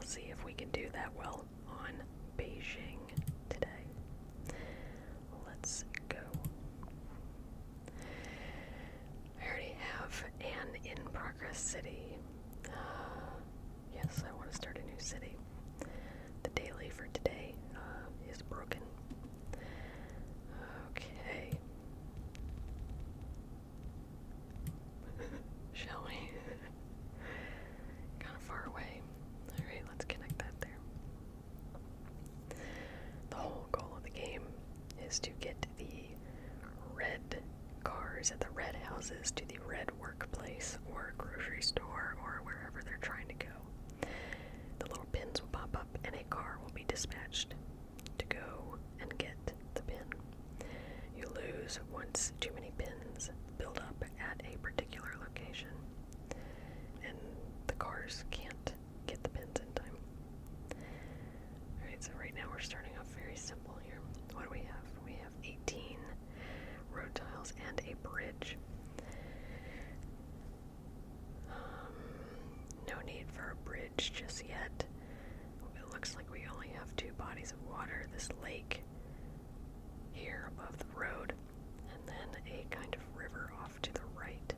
see if we can do that well on Beijing today. Let's go. I already have an in-progress city. Yes, I want to start a new city. The daily for today is broken. Okay. Shall we? Kind of far away. Alright, let's connect that there. The whole goal of the game is to get the red cars at the red houses to the red workplace or grocery store or wherever they're trying to go. The little pins will pop up and a car will be dispatched to go and get the pin. You lose once too many pins build up at a particular location, and the cars can't get the pins in time. Alright, so right now we're starting off very simple here. What do we have? We have 18 road tiles and a bridge. No need for a bridge just yet. It looks like we only have 2 bodies of water. This lake here above the road, and then a kind of river off to the right.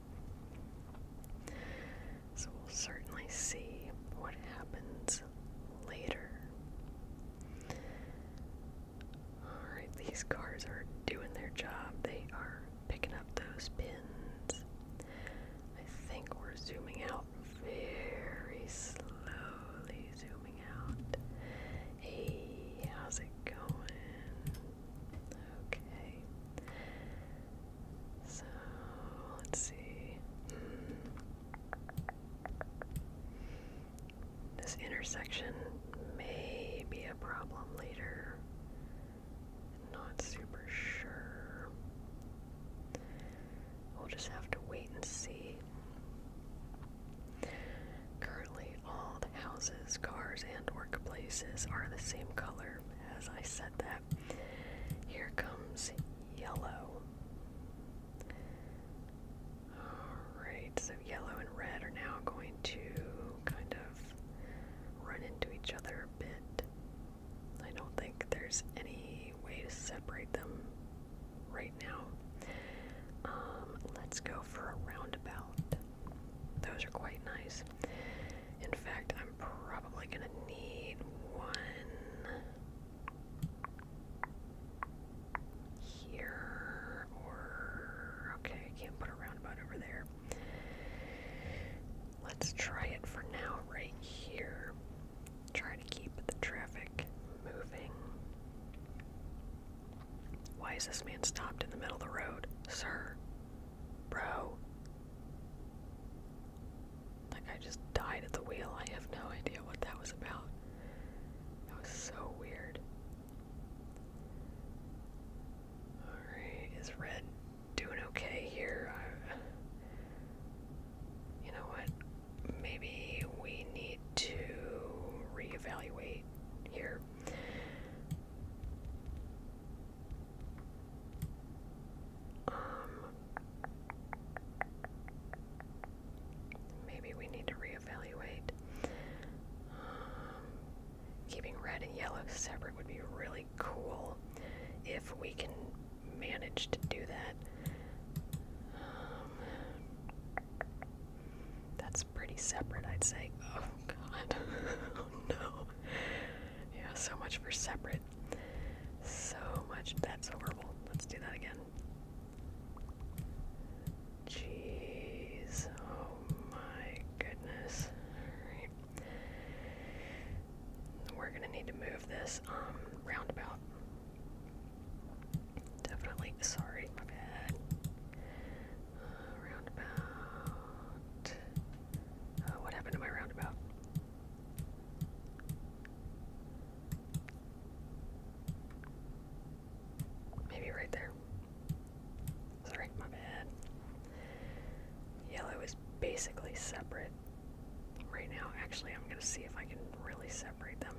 So we'll certainly see what happens later. Alright, these cars are doing their job. They are picking up those pins. I think we're zooming out very slowly, zooming out. Hey, how's it going? Okay. So, let's see. This intersection may be a problem later. Not super sure. We'll just have to wait and see. Currently, all the houses, cars, and workplaces are the same color. As I said that, here comes yellow. Alright, so yellow and red are now going to kind of run into each other a bit. I don't think there's any way to separate them right now. Let's go for a roundabout. Those are quite nice. In fact, I'm probably gonna need one here, or okay, I can't put a roundabout over there. Let's try it for now right here. Try to keep the traffic moving. Why is this man stopped in the middle of the road? Sir? Bro? That guy just died at the wheel. I have no idea what that was about. That was so weird. Alright, is Red doing okay here? You know what? Maybe we need to reevaluate here. Maybe we need to reevaluate. Keeping red and yellow separate would be really cool if we can manage to do that. That's pretty separate, I'd say. Oh god. Oh no. Yeah, so much for separate. So much. That's horrible. Let's do that again. Jeez. Oh my goodness. Alright. We're gonna need to move this roundabout. Definitely. Sorry, my bad. Roundabout. What happened to my roundabout? Maybe right there. Sorry, my bad. Yellow is basically separate right now. Actually, I'm gonna see if I can really separate them.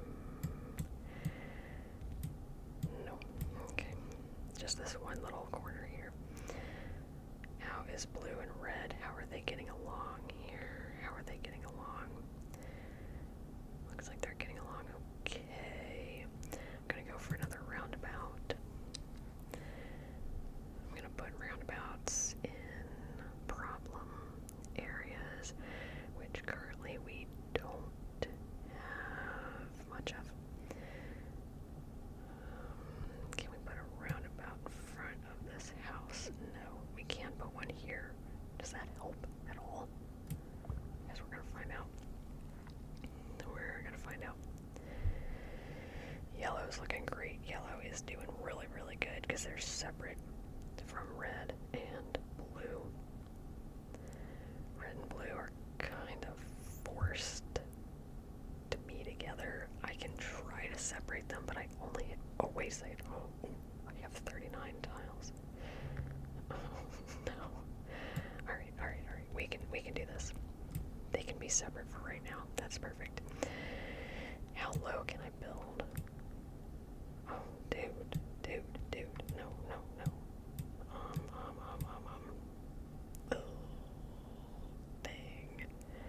No. Okay. Just this one little corner here. How is blue and red? How are they getting along here? How are they getting along? Looks like they're getting because they're separate from red and blue. Red and blue are kind of forced to be together. I can try to separate them, but I only, oh wait a second, oh, I have 39 tiles. Oh, no. Alright, we can do this. They can be separate for right now. That's perfect. How low can I build? Oh, dude. No. Oh, dang.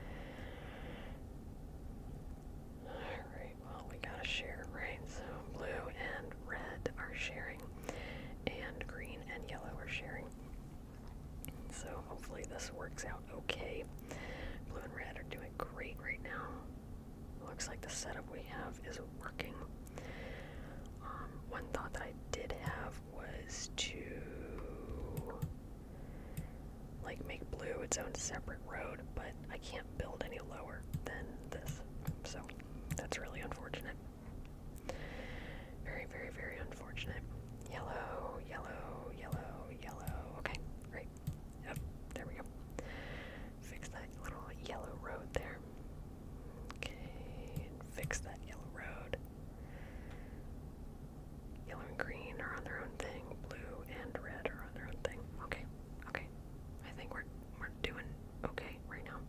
Alright, well, we gotta share, right? So blue and red are sharing, and green and yellow are sharing. So hopefully this works out okay. Blue and red are doing great right now. Looks like the setup we have is working. One thought that I did have was to like make blue its own separate road, but I can't build any lower than this. So that's really unfortunate. Very, very, very unfortunate. Yellow, yellow, yellow, yellow. Okay, great. Yep, there we go. Fix that little yellow road there. Okay, fix that yellow road. Yellow and green are on their own thing. Blue and red are on their own thing. Okay. I think we're doing okay right now.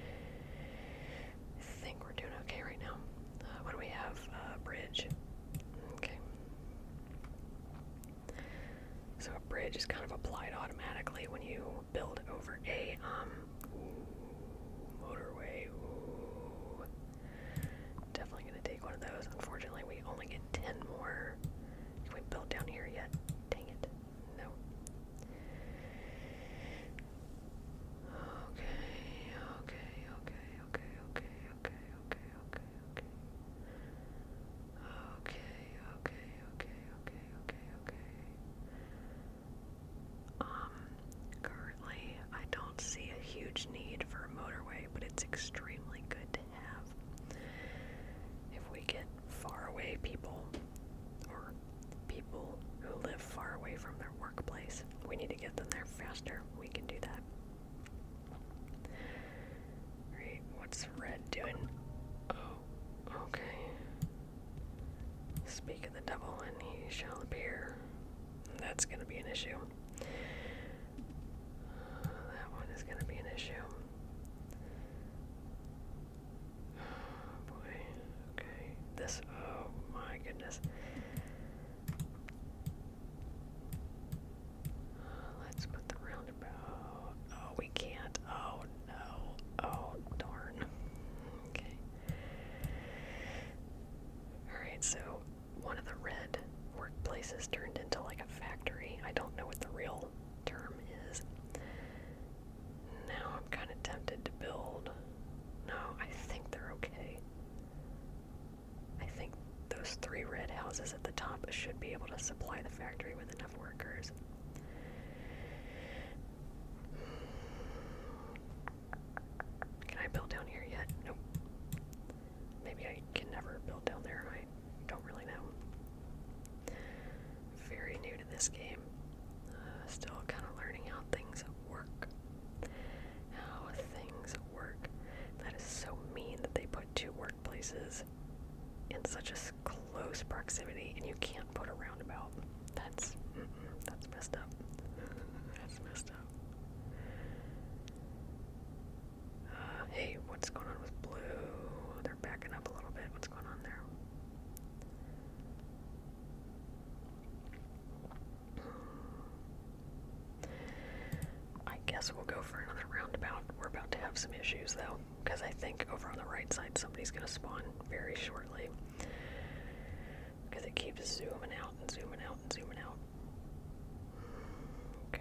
What do we have? Bridge. Okay. So a bridge is kind of applied automatically when you build over a motorway. Ooh. Definitely gonna take one of those. Unfortunately, we only get 10 more. Can we build down here yet? Dang it. No. Currently, I don't see a huge need for a motorway, but it's extremely good to have. If we get far away people, or people who live far away from their workplace, we need to get them there faster. We can do that. Alright, what's red doing? Oh, okay. Speak of the devil and he shall appear. That's gonna be an issue. That one is gonna be an issue. Oh boy. Okay. This, oh my goodness. Let's put the roundabout. Oh, we can't. Oh no. Oh, darn. Okay. Alright, so one of the red workplaces turned into like a factory. I don't know what the real term is. Now I'm kind of tempted to build. No, I think they're okay. I think those 3 red houses at the top should be able to supply the factory with enough workers. Can I build down here yet? Nope. Maybe I can never build down there. I don't really know. Very new to this game. Still kind of learning how things work. That is so mean that they put 2 workplaces in such a close proximity and you can't put a roundabout. That's messed up. That's messed up. Hey, what's going on with blue? They're backing up a little bit. What's going on there? I guess we'll go for another roundabout. We're about to have some issues though, because I think over on the right side somebody's going to spawn very shortly. Because it keeps zooming out and zooming out and zooming out. Okay.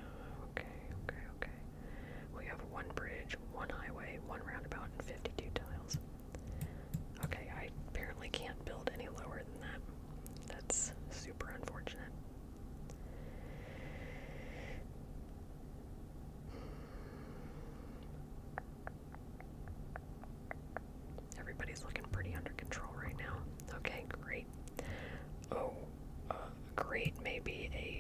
We have 1 bridge, 1 highway, 1 roundabout, and 52 tiles. Okay, I apparently can't build any lower than that. That's super unfortunate. Everybody's looking pretty under control right now. Okay, great. Oh, great may be a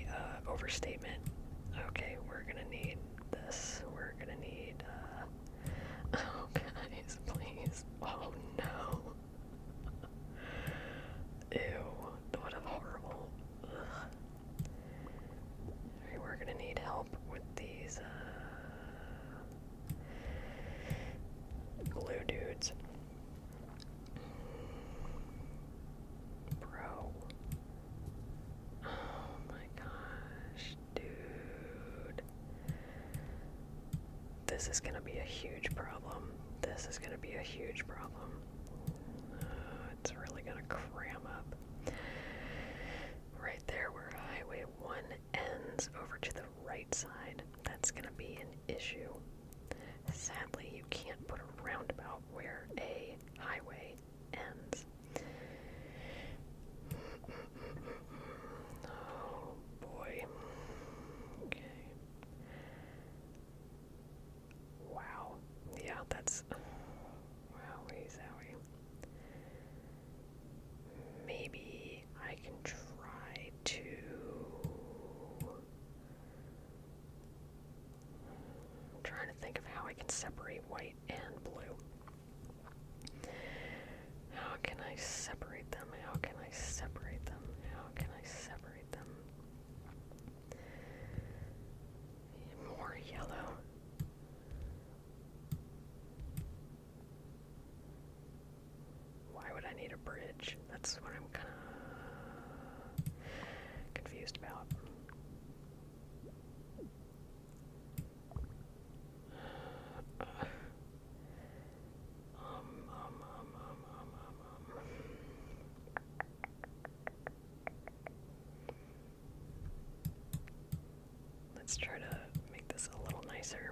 this is going to be a huge problem. This is going to be a huge problem. It's really going to cram up. Right there where Highway 1 ends over to the right side, that's going to be an issue. Sadly, you can't put a roundabout where a highway ends. Oh boy. Okay. Wow. Yeah, that's... Wowie zowie. Maybe I can try to... I'm trying to think of how I can separate white and blue. How can I separate them? How can I separate them? How can I separate them? More yellow. Why would I need a bridge? That's what I'm kind of confused about. Let's try to make this a little nicer.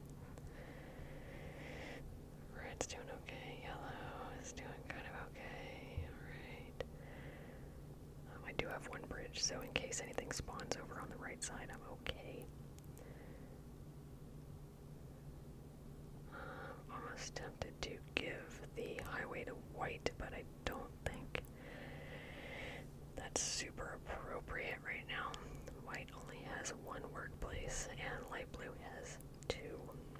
Red's doing okay. Yellow is doing kind of okay. Alright. I do have one bridge, so in case anything spawns over on the right side, I'm okay. I'm almost tempted to give the highway to white, but I don't think that's super appropriate right now. White only has one workplace, and light blue has two.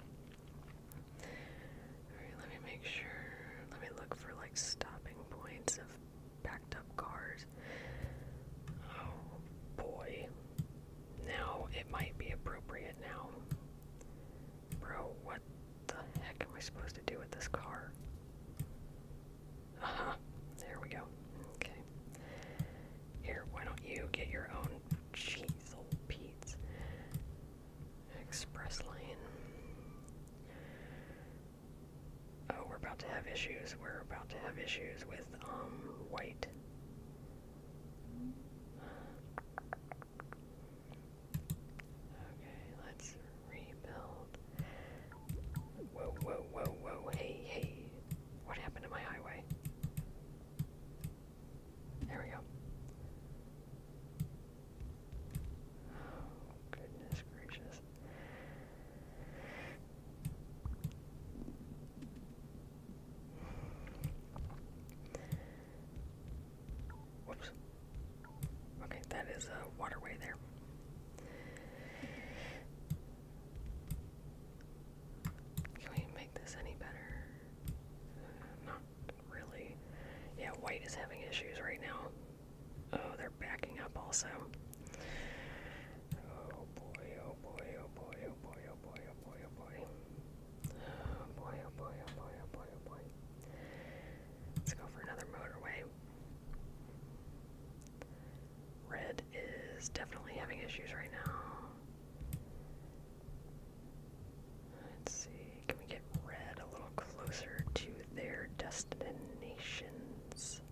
Alright, let me make sure. Let me look for like stopping points of backed up cars. Oh boy. Now it might be appropriate now. Bro, what the heck am I supposed to do with this car? There we go. Okay. Here, why don't you get your own cheese, old Pete's. Express lane. Oh, we're about to have issues. We're about to have issues with, white. Okay, let's rebuild. Whoa, whoa, whoa, whoa. Hey, hey. What happened to my highway? There we go. Oh, goodness gracious. Whoops. Okay, that is a waterway there. Can we make this any better? Not really. Yeah, white is having issues right now. Oh, they're backing up also. Oh boy, oh boy, oh boy, oh boy, oh boy, oh boy, oh boy. Oh boy, oh boy, oh boy, oh boy, oh boy. Let's go for another motorway. Red is definitely having issues right now. Let's see, can we get red a little closer to their destinations?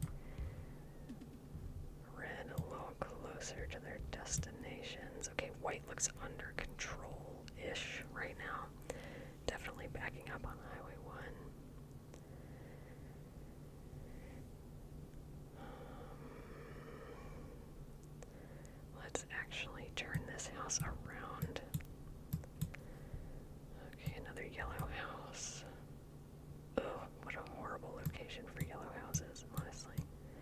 Red a little closer to their destinations. Okay, white looks under control-ish right now. Definitely backing up on Highway 1. Let's actually turn this house around. Okay, another yellow house. Ugh, what a horrible location for yellow houses, honestly.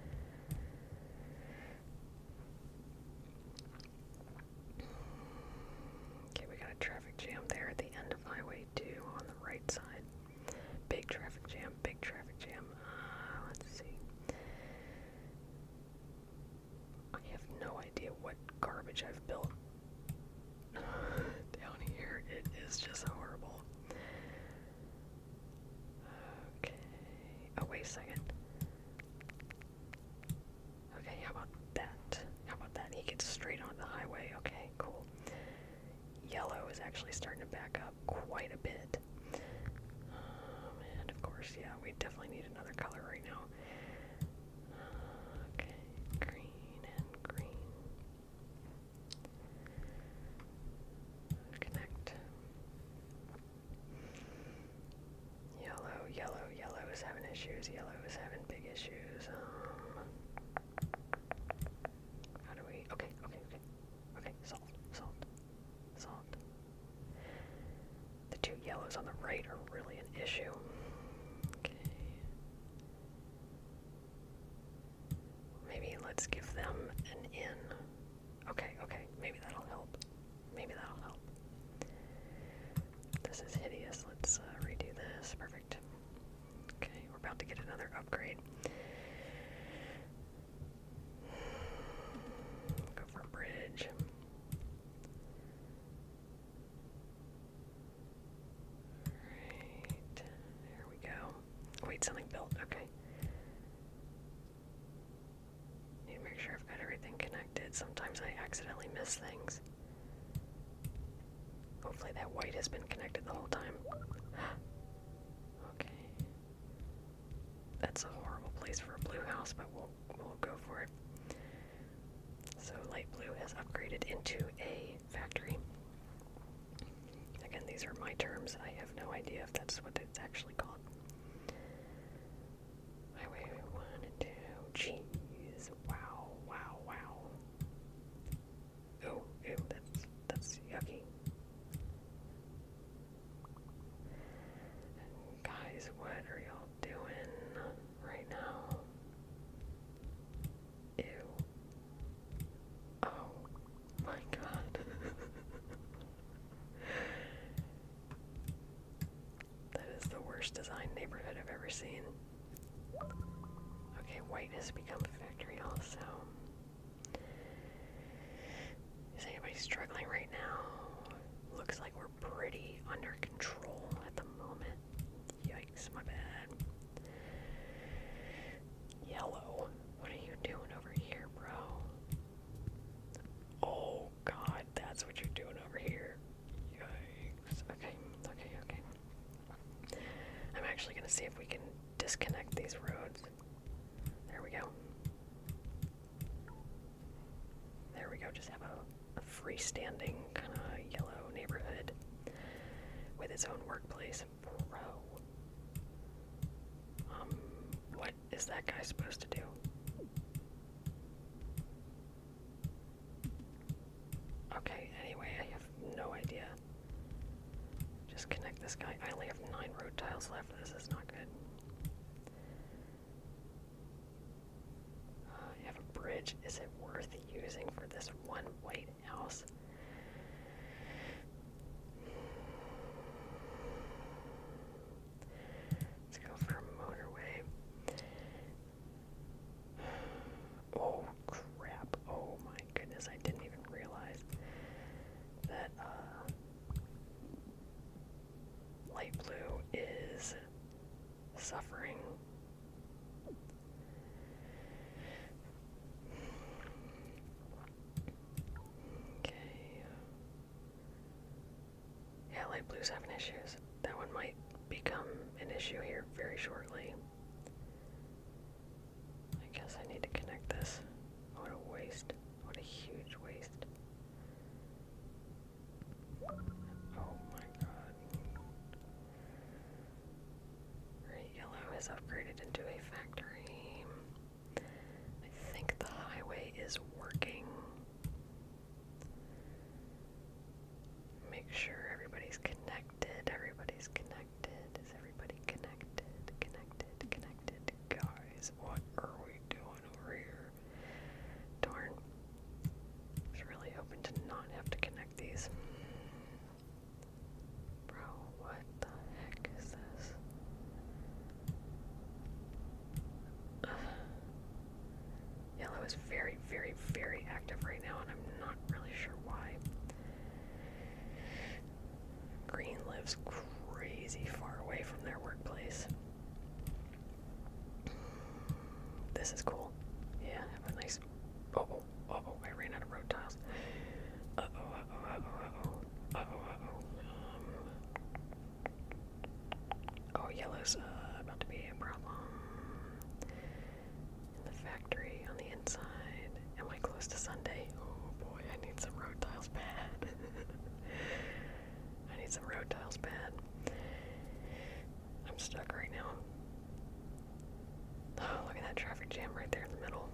Okay, we got a traffic jam there at the end of Highway 2 on the right side. Big traffic jam, big traffic jam. Let's see. I have no idea what garbage I've built down here. It is just horrible. Okay. Oh, wait a second. Okay, how about that? How about that? He gets straight on the highway. Okay, cool. Yellow is actually starting to back up quite a bit. course, yeah, we definitely need another color right now. Okay, green and green. Connect. Yellow, yellow, yellow is having issues. Yellow is having big issues. How do we? Okay, okay, okay. Okay, solved, solved, solved. The two yellows on the right are really an issue. Okay. Maybe let's give them an in. Okay, okay, maybe that'll help. Maybe that'll help. This is hideous. Let's redo this. Perfect. Okay, we're about to get another upgrade. Go for a bridge. Right. There we go. Wait, something built. Okay. Need to make sure I've got everything connected. Sometimes I accidentally miss things. Hopefully that white has been connected the whole time. Okay. That's a horrible place for a blue house, but we'll go for it. So light blue has upgraded into a factory. Again, these are my terms. I have no idea if that's what it's actually called. Highway 1 and 2. Jeez. Wow, wow, wow. Oh, ew, that's yucky. Guys, what are y'all doing right now? Ew. Oh my god. That is the worst design neighborhood I've ever seen. Okay, white has become a factory also. Is anybody struggling right now? Looks like we're pretty under control at the moment. Yikes, my bad. Yellow, what are you doing over here, bro? Oh god, that's what you're doing over here. Yikes. Okay, okay, okay. I'm actually gonna see if we can disconnect these roads. There we go. There we go, just have a freestanding kind of yellow neighborhood with its own workplace. Bro. What is that guy supposed to do? Okay, anyway, I have no idea. Just connect this guy. I only have 9 road tiles left. This is not good. You have a bridge. Is it worth using for this one white house? Let's go for a motorway. Oh, crap. Oh, my goodness. I didn't even realize that light blue is suffering. Okay. Yeah, light blue's having issues. That one might become an issue here very shortly. I guess I need to connect this. What a waste. What a huge waste. Oh my god. Right, yellow has upgraded into a factory. I think the highway is working. Make sure everybody's connected. Everybody's connected. Is everybody connected? Connected, connected. Guys, what are we doing over here? Darn. I was really hoping to not have to connect these. Bro, what the heck is this? Yellow is very, very, very active right now, and I'm not really sure why. Green lives crazy far away from their workplace. This is cool. Yeah, have a nice... Uh-oh, uh-oh, I ran out of road tiles. Uh-oh, uh-oh, uh-oh, uh-oh, uh-oh, uh-oh. Oh, yellow's about factory on the inside. Am I close to Sunday? Oh boy, I need some road tiles bad. I need some road tiles bad. I'm stuck right now. Oh, look at that traffic jam right there in the middle.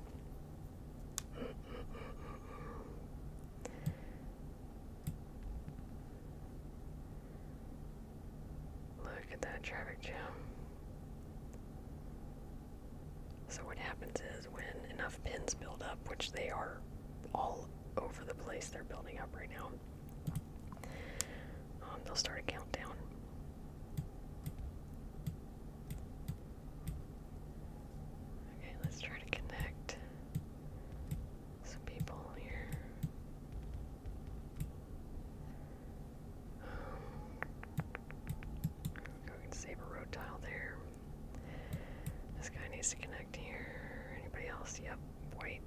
Look at that traffic jam. So what happens is when enough pins build up, which they are all over the place, they're building up right now, they'll start a countdown. Okay, let's try to connect some people here. We can save a road tile there. This guy needs to connect here. Anybody else? Yep, white.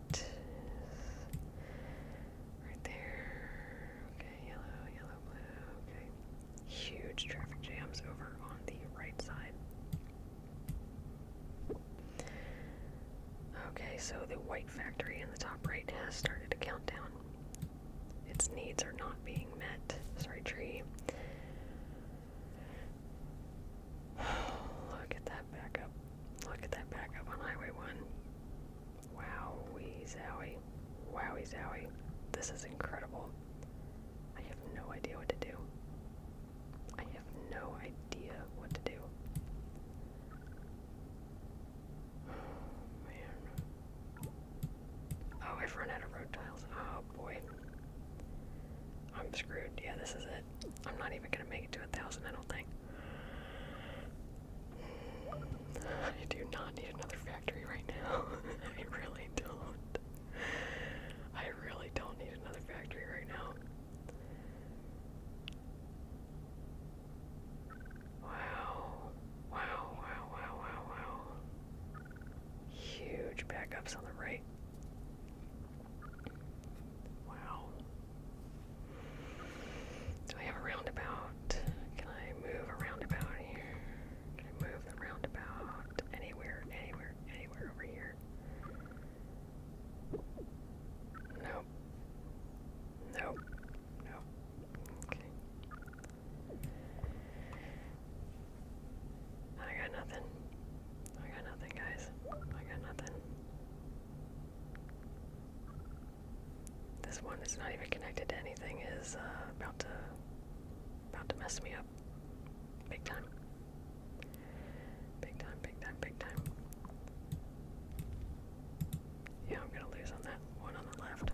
Right there. Okay, yellow, yellow, blue. Okay. Huge traffic jams over on the right side. Okay, so the white factory in the top right has started a countdown. Its needs are not being met. Sorry, tree. Look at that backup. Look at that backup on Highway 1. Wowie zowie. Wowie zowie. This is incredible. I have no idea what to do. I have no idea what to do. Oh, man. Oh, I've run out of road tiles. Oh, boy. I'm screwed. Yeah, this is it. I'm not even going to make it to 1,000, I don't think. I do not need another factory right now. I really don't. I really don't need another factory right now. Wow. Wow, wow, wow, wow, wow. Huge backups on the right. Wow. Do I have a roundabout? Can I move a roundabout here? Can I move the roundabout anywhere, anywhere, anywhere over here? Nope. Nope. Nope. Okay. I got nothing. I got nothing, guys. I got nothing. This one that's not even connected to anything is about to mess me up. Big time. Big time, big time, big time. Yeah, I'm gonna lose on that one on the left.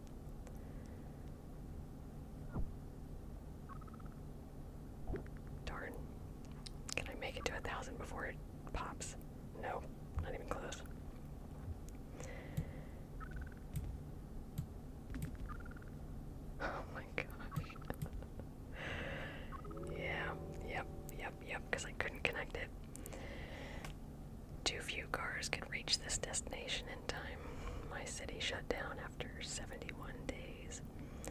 Darn. Can I make it to 1,000 before it pops? No, not even close. Oh my gosh. Yeah, yep, because I couldn't connect it. Too few cars could reach this destination in time. My city shut down after 71 days.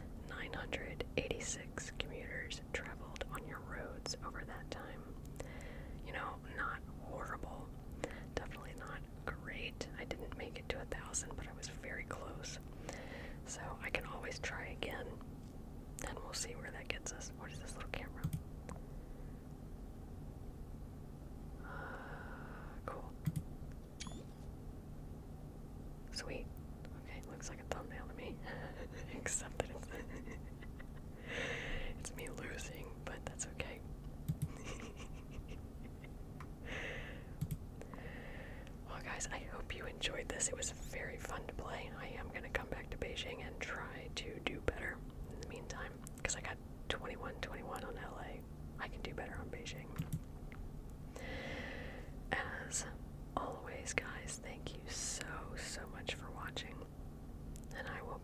986 commuters traveled on your roads over that time. You know, not horrible. Definitely not great. I didn't make it to 1,000, but I was very close. So I can always try again, and we'll see where that gets us. What is this little camera? Cool. Sweet. Okay, looks like a thumbnail to me. Except that it's me losing, but that's okay. Well, guys, I hope you enjoyed this. It was very fun to play. I am going to come back to Beijing and try to do better in the meantime, because I got 21-21 on LA. I can do better on Beijing. As always, guys, thank you so much for watching, and I will